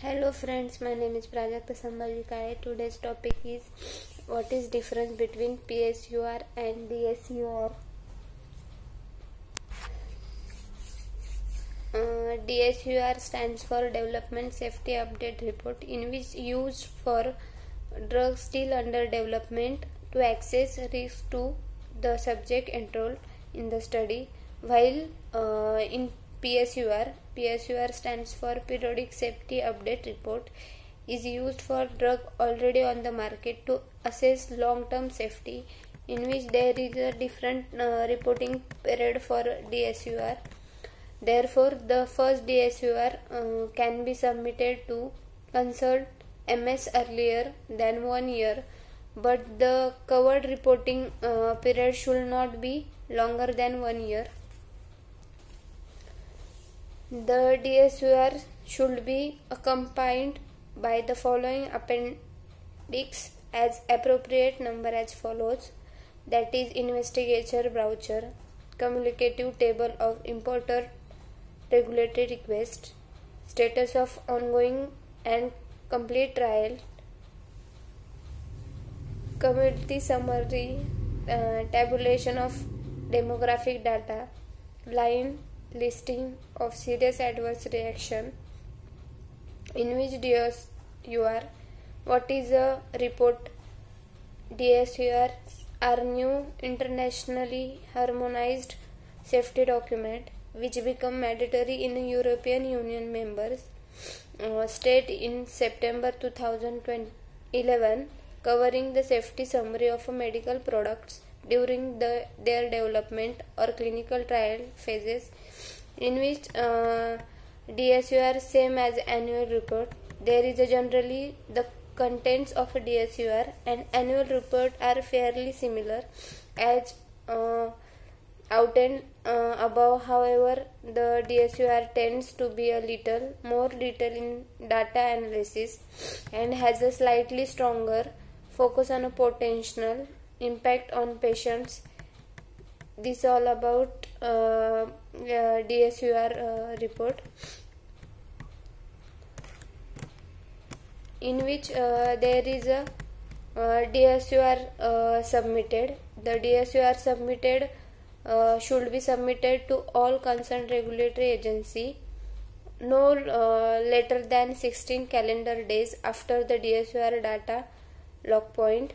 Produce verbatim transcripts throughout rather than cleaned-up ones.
Hello friends, my name is Prajakta Sambhaji Kale. Today's topic is what is difference between P S U R and D S U R. Uh, D S U R stands for Development Safety Update Report, in which used for drugs still under development to assess risk to the subject enrolled in the study, while uh, in P S U R, P S U R stands for Periodic Safety Update Report, is used for drug already on the market to assess long-term safety, in which there is a different uh, reporting period for D S U R. Therefore, the first D S U R uh, can be submitted to consult M S earlier than one year, but the covered reporting uh, period should not be longer than one year. The D S U R should be accompanied by the following appendix as appropriate number as follows, that is investigator voucher, communicative table of importer regulatory request, status of ongoing and complete trial, community summary, uh, tabulation of demographic data, line listing of serious adverse reaction, in which D S U R, what is a report. D S U R are new internationally harmonized safety document which become mandatory in European Union members uh, state in September two thousand eleven, covering the safety summary of medical products during the, their development or clinical trial phases, in which uh, D S U R same as annual report. There is a generally the contents of a D S U R and annual report are fairly similar as uh, outlined uh, above. However, the D S U R tends to be a little more detailed in data analysis and has a slightly stronger focus on a potential impact on patients. This all about uh, uh, D S U R uh, report, in which uh, there is a uh, D S U R uh, submitted. The D S U R submitted uh, should be submitted to all concerned regulatory agency no uh, later than sixteen calendar days after the D S U R data log point.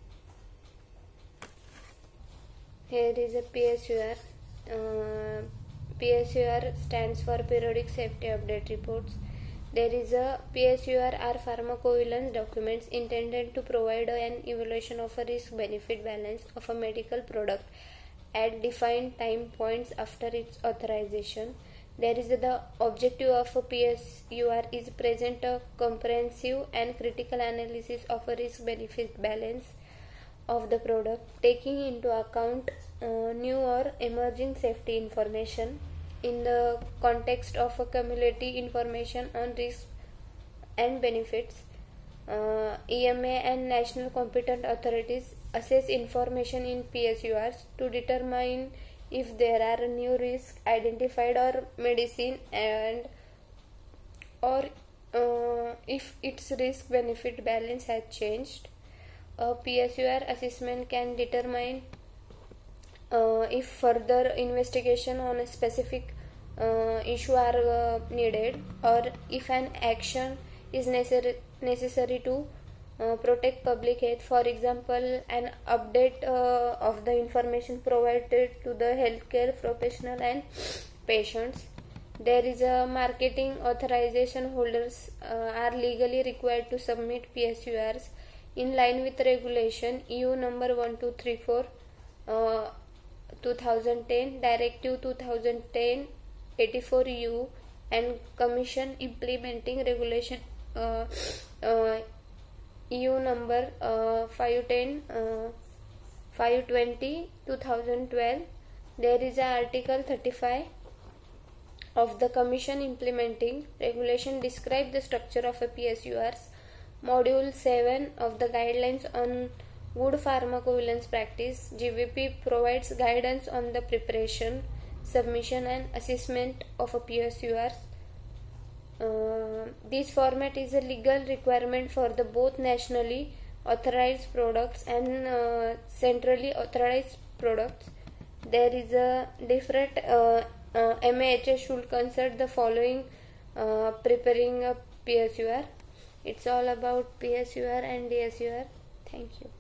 Here is a P S U R. Uh, P S U R stands for Periodic Safety Update Reports. There is a P S U R are pharmacovigilance documents intended to provide an evaluation of a risk-benefit balance of a medical product at defined time points after its authorization. There is a, the objective of a P S U R is present a comprehensive and critical analysis of a risk-benefit balance of the product, taking into account uh, new or emerging safety information in the context of a cumulative information on risk and benefits. Uh, E M A and national competent authorities assess information in P S U Rs to determine if there are new risks identified or medicine and or uh, if its risk benefit balance has changed. A P S U R assessment can determine uh, if further investigation on a specific uh, issue are uh, needed, or if an action is necessary necessary to uh, protect public health. For example, an update uh, of the information provided to the healthcare professional and patients. There is a marketing authorization holders uh, are legally required to submit P S U Rs in line with regulation E U number one two three four uh, two thousand ten, Directive two thousand ten eighty-four E U, and Commission implementing regulation uh, uh, E U number uh, five ten uh, five twenty two thousand twelve. There is a Article thirty-five of the Commission implementing regulation describe the structure of a P S U Rs. Module seven of the Guidelines on Good Pharmacovigilance Practice G V P provides guidance on the preparation, submission and assessment of a P S U Rs. Uh, this format is a legal requirement for the both nationally authorized products and uh, centrally authorized products. There is a different uh, uh, M A H S should consult the following uh, preparing a P S U R. It's all about P S U R and D S U R. Thank you.